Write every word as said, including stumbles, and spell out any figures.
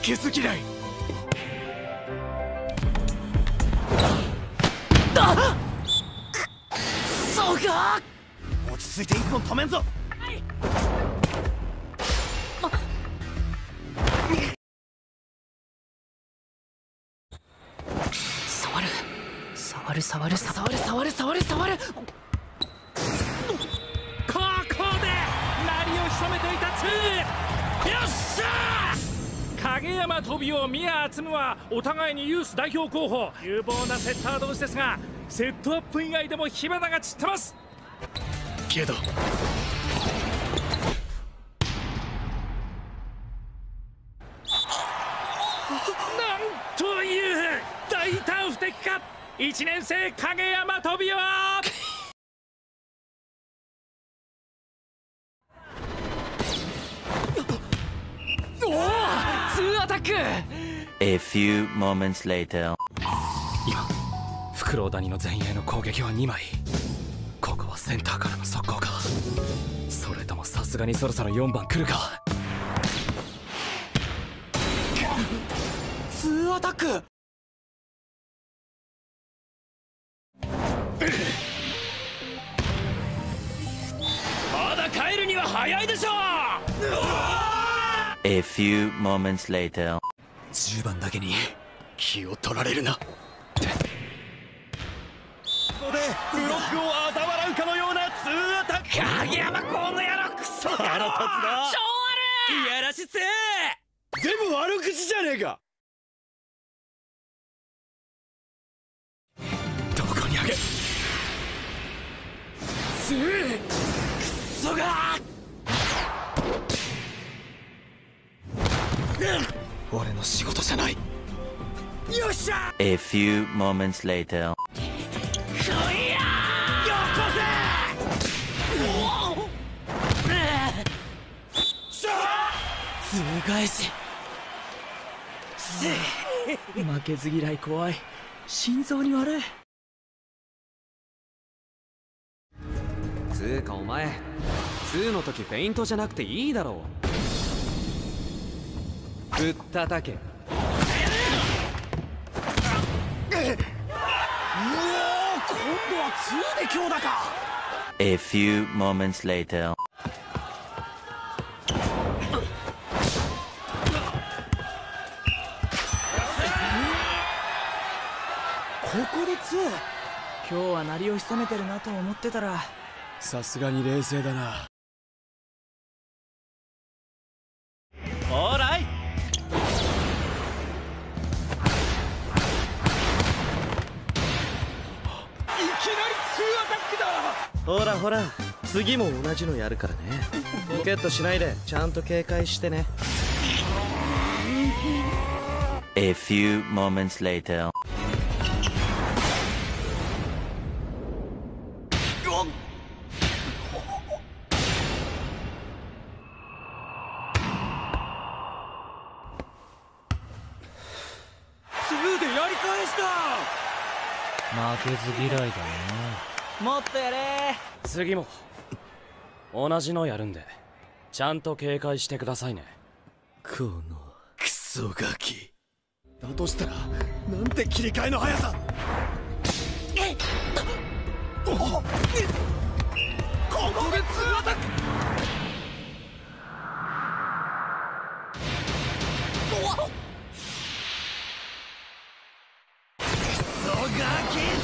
けず嫌い。 だそうか。 落ち着いて一本止めんぞ。 触る触る触る触る触る触る触る。 ここで鳴りを潜めていたツー。よっしゃー。影山飛びを宮敦夢はお互いにユース代表候補、有望なセッター同士ですが、セットアップ以外でも火花が散ってます。 けどなんという大胆不敵か。いちねん生影山飛びはおお、ツーアタック。 A few moments later. 今フクロウ谷の前衛の攻撃はにまい。ここはセンターからの速攻か、それともさすがにそろそろよんばん来るか。 ツーアタック。 まだ帰るには早いでしょう。 A few moments later. じゅうばんだけに気を取られるな。ここでブロックを嘲笑うかのようなツーアタック。 影山この野郎クソ野郎。 腹立つな。 超悪い。 いやらしせー。全部悪口じゃねえか。どこにあげツークソが俺の仕事じゃない。 よっしゃ。 A few moments later. こいやー。よこせ。 ツー返し。負けず嫌い怖い。心臓に悪い。 つーかお前ツーの時フェイントじゃなくていいだろう。ぶったたけ。うおー、今度はツーで強打か。 A few moments later. ここでツー。今日は鳴りを潜めてるなと思ってたら、 さすがに冷静だな。 オーライ。 いきなりツーアタックだ。 ほらほら、次も同じのやるからね。ポケットしないでちゃんと警戒してね。 A few moments later. ツーでやり返した。 負けず嫌いだな。 もっとやれ。 次も同じのやるんでちゃんと警戒してくださいね。 このクソガキだとしたらなんて切り替えの速さ。おっ、ここでツーアタック。クソガキ。